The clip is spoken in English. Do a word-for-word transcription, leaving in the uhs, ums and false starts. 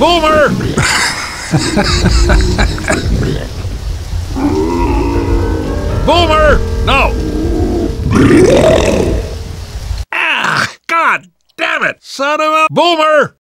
Boomer! Boomer! No! Ah! God damn it! Son of a... Boomer!